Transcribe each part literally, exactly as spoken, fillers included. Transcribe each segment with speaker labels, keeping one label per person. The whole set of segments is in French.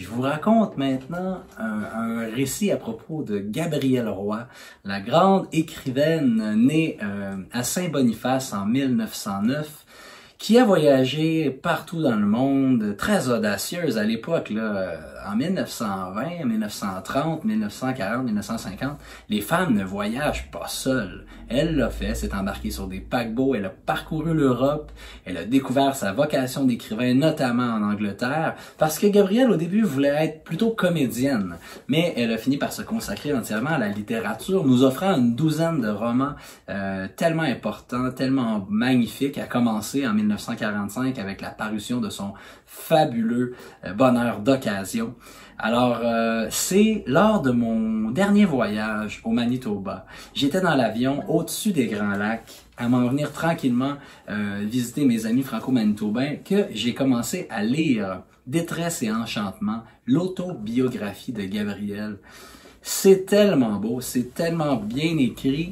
Speaker 1: vous raconte maintenant un, un récit à propos de Gabrielle Roy, la grande écrivaine née euh, à Saint-Boniface en mille neuf cent neuf, qui a voyagé partout dans le monde, très audacieuse à l'époque, là, en mille neuf cent vingt, mille neuf cent trente, mille neuf cent quarante, mille neuf cent cinquante. Les femmes ne voyagent pas seules. Elle l'a fait, s'est embarquée sur des paquebots, elle a parcouru l'Europe, elle a découvert sa vocation d'écrivain, notamment en Angleterre, parce que Gabrielle, au début, voulait être plutôt comédienne, mais elle a fini par se consacrer entièrement à la littérature, nous offrant une douzaine de romans euh, tellement importants, tellement magnifiques, à commencer en mille neuf cent quarante-cinq avec la parution de son fabuleux euh, Bonheur d'occasion. Alors, euh, c'est lors de mon dernier voyage au Manitoba. J'étais dans l'avion au-dessus des Grands Lacs, à m'en venir tranquillement euh, visiter mes amis franco-manitobains, que j'ai commencé à lire Détresse et enchantement, l'autobiographie de Gabrielle. C'est tellement beau, c'est tellement bien écrit,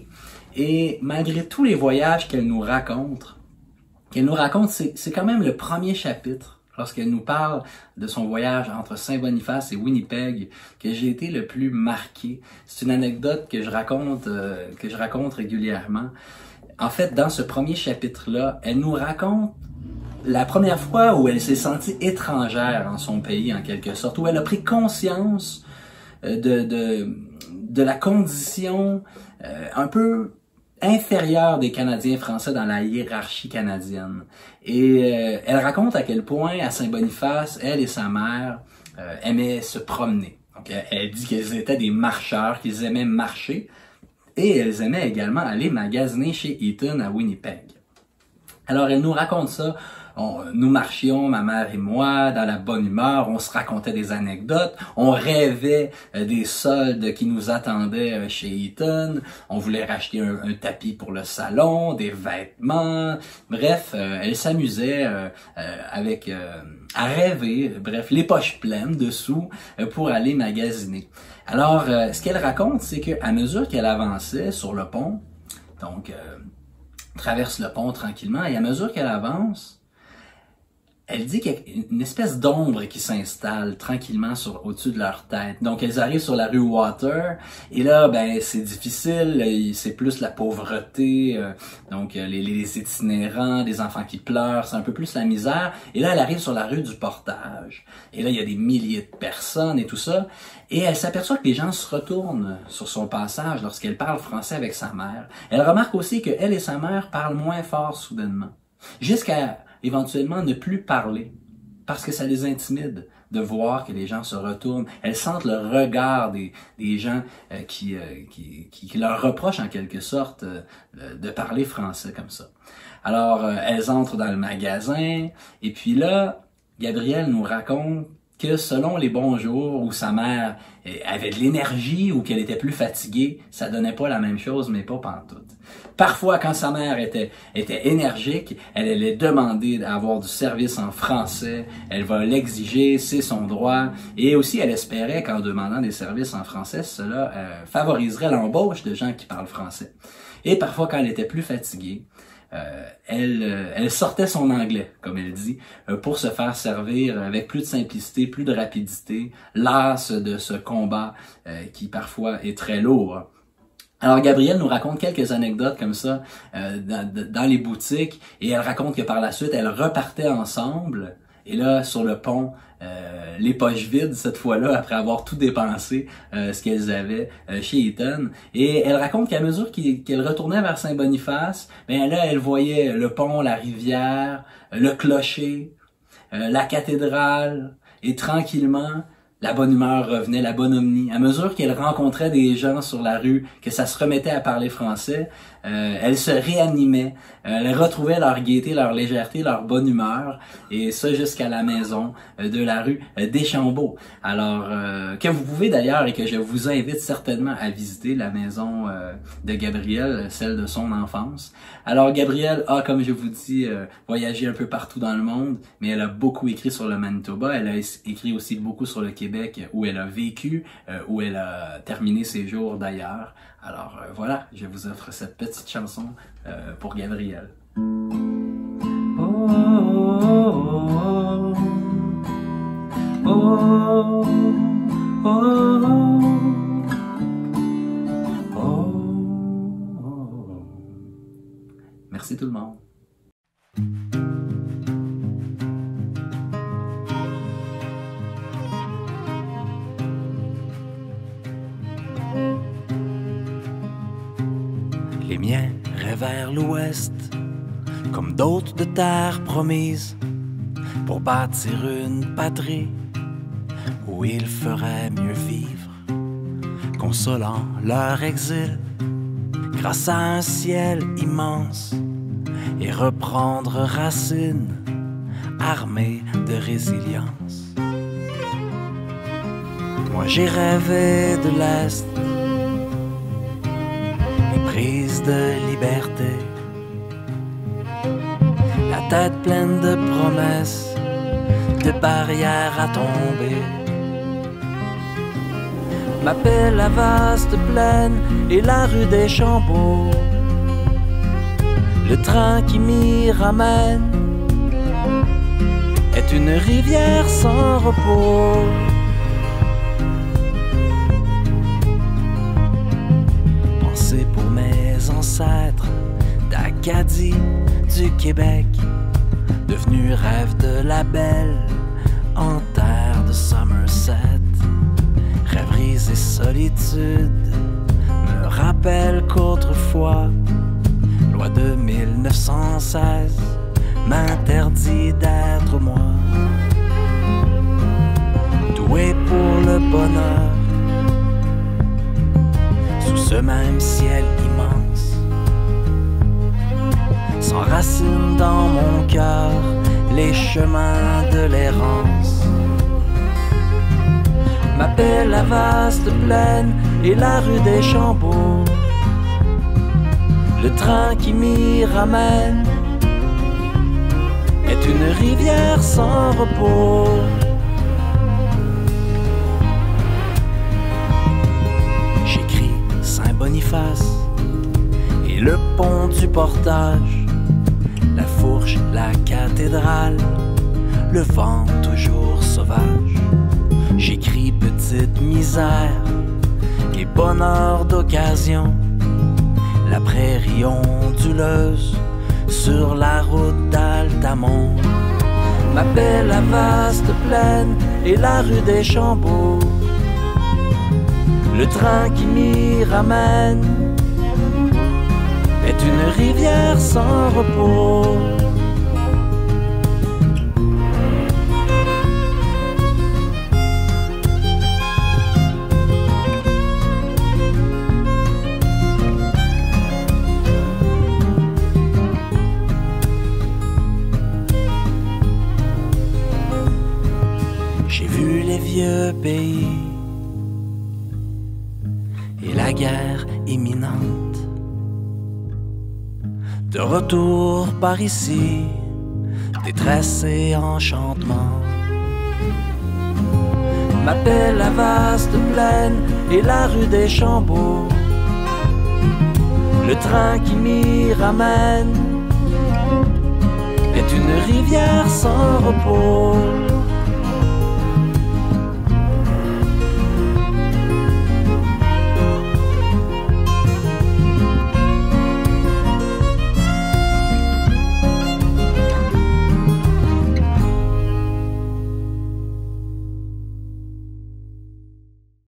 Speaker 1: et malgré tous les voyages qu'elle nous raconte, qu'elle nous raconte, c'est quand même le premier chapitre, lorsqu'elle nous parle de son voyage entre Saint-Boniface et Winnipeg, que j'ai été le plus marqué. C'est une anecdote que je raconte, euh, que je raconte régulièrement. En fait, dans ce premier chapitre-là, elle nous raconte la première fois où elle s'est sentie étrangère en son pays, en quelque sorte, où elle a pris conscience de, de, de la condition euh, un peu inférieure des Canadiens français dans la hiérarchie canadienne. Et euh, elle raconte à quel point, à Saint-Boniface, elle et sa mère euh, aimaient se promener. Donc, elle, elle dit qu'ils étaient des marcheurs, qu'ils aimaient marcher, et elles aimaient également aller magasiner chez Eaton à Winnipeg. Alors, elle nous raconte ça. On, nous marchions, ma mère et moi, dans la bonne humeur, on se racontait des anecdotes, on rêvait euh, des soldes qui nous attendaient euh, chez Eaton, on voulait racheter un, un tapis pour le salon, des vêtements, bref, euh, elle s'amusait euh, euh, avec euh, à rêver, bref, les poches pleines de sous euh, pour aller magasiner. Alors, euh, ce qu'elle raconte, c'est qu'à mesure qu'elle avançait sur le pont, donc euh, traverse le pont tranquillement, et à mesure qu'elle avance, elle dit qu'il y a une espèce d'ombre qui s'installe tranquillement sur au-dessus de leur tête. Donc, elles arrivent sur la rue Water, et là, ben, c'est difficile, c'est plus la pauvreté, euh, donc les, les itinérants, des enfants qui pleurent, c'est un peu plus la misère. Et là, elle arrive sur la rue du Portage, et là, il y a des milliers de personnes et tout ça, et elle s'aperçoit que les gens se retournent sur son passage lorsqu'elle parle français avec sa mère. Elle remarque aussi que elle et sa mère parlent moins fort soudainement, jusqu'à éventuellement ne plus parler, parce que ça les intimide de voir que les gens se retournent. Elles sentent le regard des, des gens euh, qui, euh, qui, qui, qui leur reprochent en quelque sorte euh, de parler français comme ça. Alors, euh, elles entrent dans le magasin, et puis là, Gabrielle nous raconte que selon les bons jours où sa mère avait de l'énergie ou qu'elle était plus fatiguée, ça donnait pas la même chose, mais pas pantoute. Parfois, quand sa mère était, était énergique, elle allait demander d'avoir du service en français, elle va l'exiger, c'est son droit, et aussi elle espérait qu'en demandant des services en français, cela euh, favoriserait l'embauche de gens qui parlent français. Et parfois, quand elle était plus fatiguée, Euh, elle, euh, elle sortait son anglais, comme elle dit, euh, pour se faire servir avec plus de simplicité, plus de rapidité, lasse de ce combat euh, qui parfois est très lourd. Alors Gabrielle nous raconte quelques anecdotes comme ça euh, dans, dans les boutiques, et elle raconte que par la suite, elles repartaient ensemble, et là, sur le pont, euh, les poches vides cette fois-là, après avoir tout dépensé euh, ce qu'elles avaient euh, chez Eaton. Et elle raconte qu'à mesure qu'elle retournait vers Saint-Boniface, ben là, elle voyait le pont, la rivière, le clocher, euh, la cathédrale, et tranquillement, la bonne humeur revenait, la bonhomie. À mesure qu'elle rencontrait des gens sur la rue, que ça se remettait à parler français, euh, elle se réanimait, euh, elle retrouvait leur gaieté, leur légèreté, leur bonne humeur, et ça jusqu'à la maison euh, de la rue euh, Deschambault. Alors, euh, que vous pouvez d'ailleurs, et que je vous invite certainement à visiter la maison euh, de Gabrielle, celle de son enfance. Alors, Gabrielle a, comme je vous dis, euh, voyagé un peu partout dans le monde, mais elle a beaucoup écrit sur le Manitoba, elle a écrit aussi beaucoup sur le Québec, où elle a vécu, euh, où elle a terminé ses jours d'ailleurs. Alors euh, voilà, je vous offre cette petite chanson euh, pour Gabrielle. Oh, oh, oh, oh, oh. oh, oh, oh, oh. Merci tout le monde. Les miens rêvèrent l'ouest, comme d'autres de terre promise, pour bâtir une patrie où ils feraient mieux vivre, consolant leur exil grâce à un ciel immense, et reprendre racine armés de résilience. Moi j'ai rêvé de l'Est, prise de liberté, la tête pleine de promesses, de barrières à tomber. M'appelle la vaste plaine et la rue des Chambeaux, le train qui m'y ramène est une rivière sans repos. Ancêtres d'Acadie, du Québec, devenu rêve de la belle en terre de Somerset. Rêveries et solitude me rappellent qu'autrefois, loi de mille neuf cent seize m'interdit d'être moi. Doué pour le bonheur, sous ce même ciel immense, s'enracinent dans mon cœur les chemins de l'errance. M'appelle la vaste plaine et la rue des Chambeaux, le train qui m'y ramène est une rivière sans repos. J'écris Saint-Boniface et le pont du portage, la fourche, la cathédrale, le vent toujours sauvage. J'écris petite misère et bonheur d'occasion, la prairie onduleuse sur la route d'Altamont. M'appelle la vaste plaine et la rue des Chambeaux, le train qui m'y ramène est une rivière sans repos. J'ai vu les vieux pays et la guerre imminente. De retour par ici, détresse et enchantement. M'appelle la vaste plaine et la rue des Chambeaux, le train qui m'y ramène est une rivière sans repos.